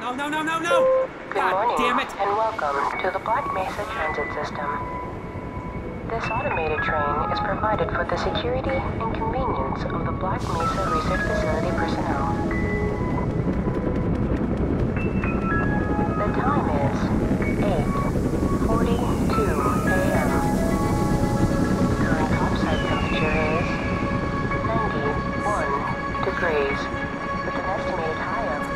No! Good God morning, damn it! and welcome to the Black Mesa Transit System. This automated train is provided for the security and convenience of the Black Mesa Research Facility personnel. The time is 8:42 a.m. Current topside temperature is 91 degrees, with an estimated high of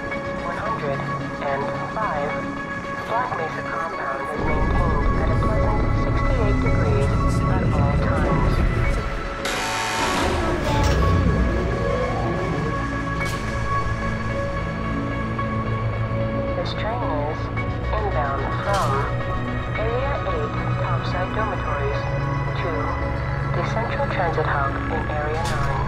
105. The Black Mesa compound is maintained at a pleasant 68 degrees at all times. This train is inbound from Area 8 Topside Dormitories to the Central Transit Hub in Area 9.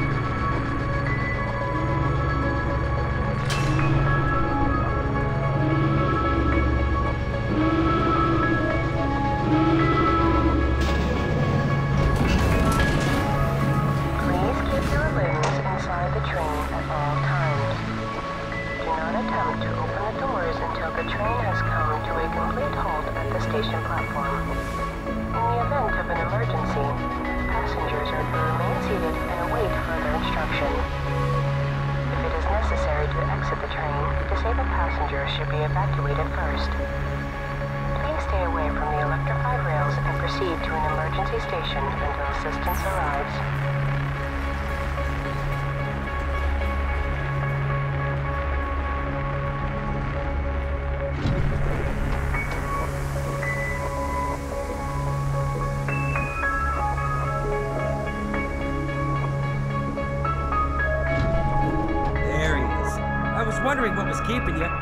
Should be evacuated first. Please stay away from the electrified rails and proceed to an emergency station until assistance arrives. There he is. I was wondering what was keeping you.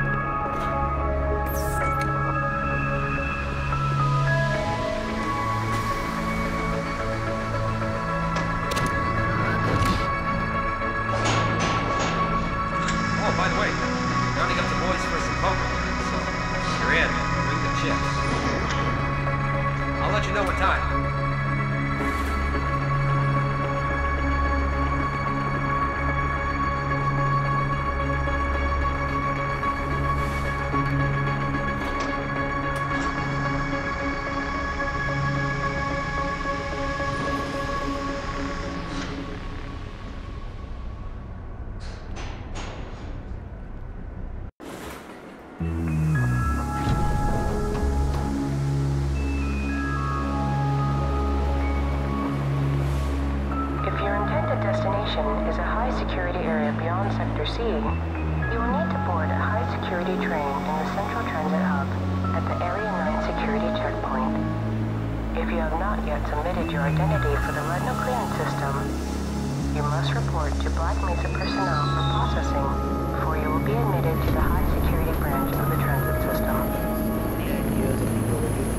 Is a high-security area beyond Sector C, you will need to board a high-security train in the Central Transit Hub at the Area 9 security checkpoint. If you have not yet submitted your identity for the retinal clearance system, you must report to Black Mesa personnel for processing before you will be admitted to the high-security branch of the transit system. The idea that people are doing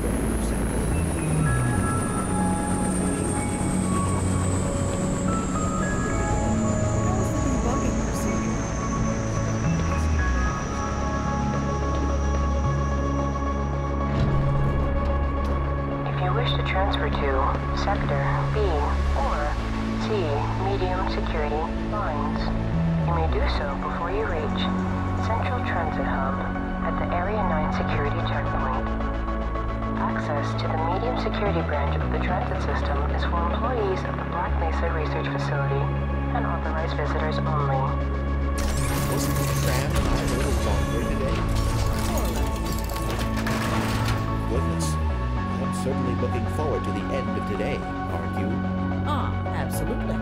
transfer to Sector B or C medium security lines. You may do so before you reach Central Transit Hub at the Area 9 security checkpoint. Access to the medium security branch of the transit system is for employees of the Black Mesa Research Facility and authorized visitors only. Wasn't the tram ride a little longer today? Goodness. I'm certainly looking forward to the end of today, aren't you? Absolutely.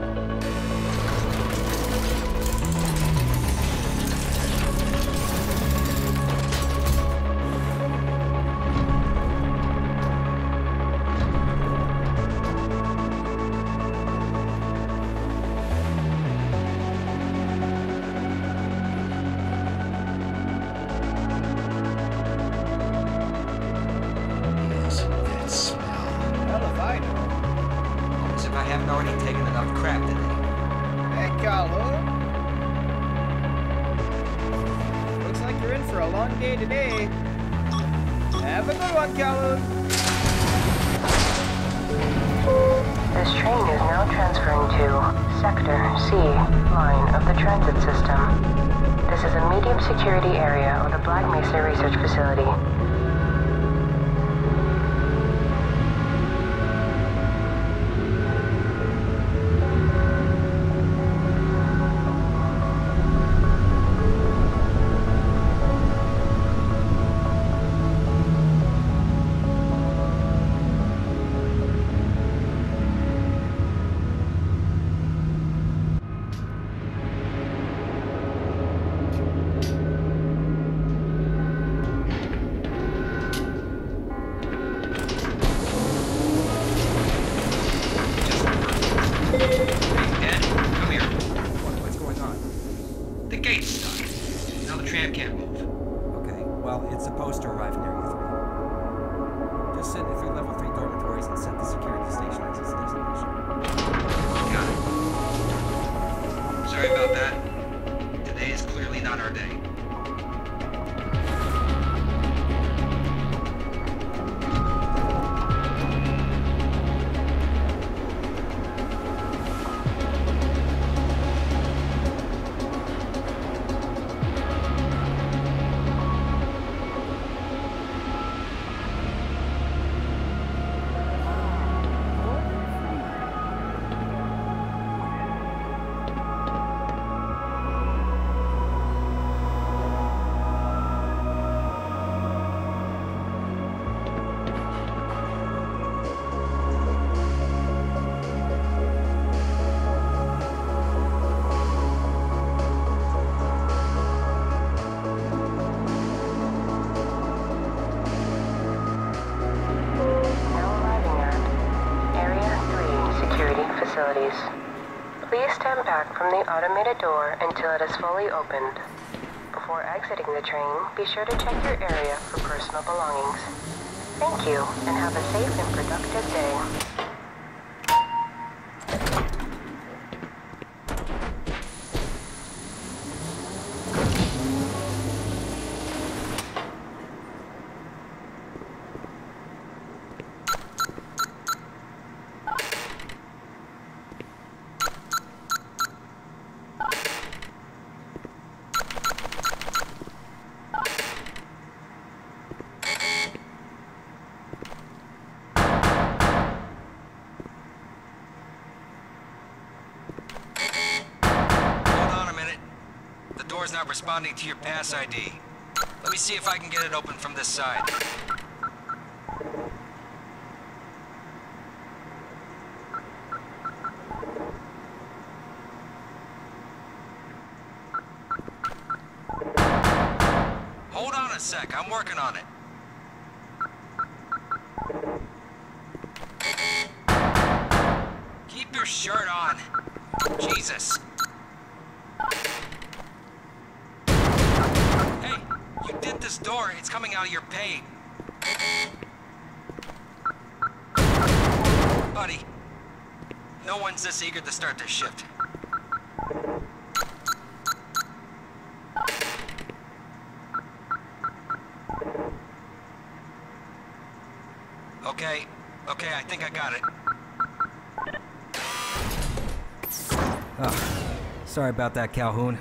Already taken enough crap today. Hey, Calhoun. Looks like you're in for a long day today. Have a good one, Calhoun. This train is now transferring to Sector C line of the transit system. The This is a medium security area of the Black Mesa Research Facility. Just send it through level 3 dormitories and set the security station as its destination. Got it. Sorry about that. Today is clearly not our day. Please stand back from the automated door until it is fully opened. Before exiting the train, be sure to check your area for personal belongings. Thank you, and have a safe and productive day. Not responding to your pass ID. Let me see if I can get it open from this side. Hold on a sec, I'm working on it. Keep your shirt on. Jesus. You did this door, it's coming out of your pay. Buddy, no one's this eager to start their shift. Okay, I think I got it. Oh, sorry about that, Calhoun.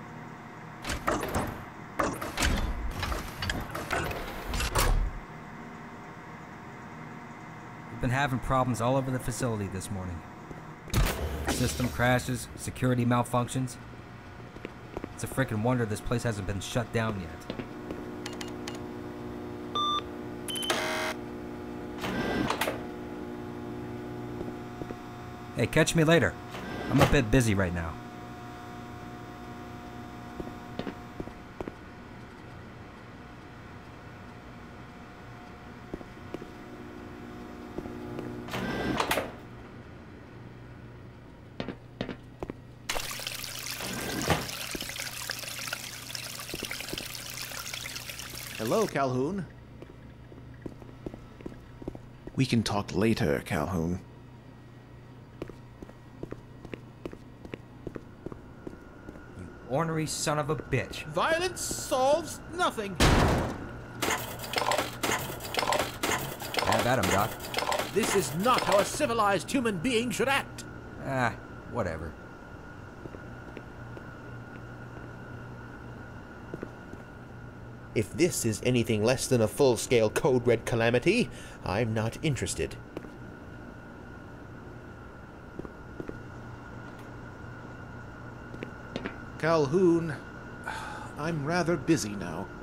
Been having problems all over the facility this morning. System crashes, security malfunctions. It's a freaking wonder this place hasn't been shut down yet. Hey, catch me later. I'm a bit busy right now. Hello, Calhoun. We can talk later, Calhoun. You ornery son of a bitch. Violence solves nothing. Have at him, Doc. This is not how a civilized human being should act. Ah, whatever. If this is anything less than a full-scale code red calamity, I'm not interested. Calhoun, I'm rather busy now.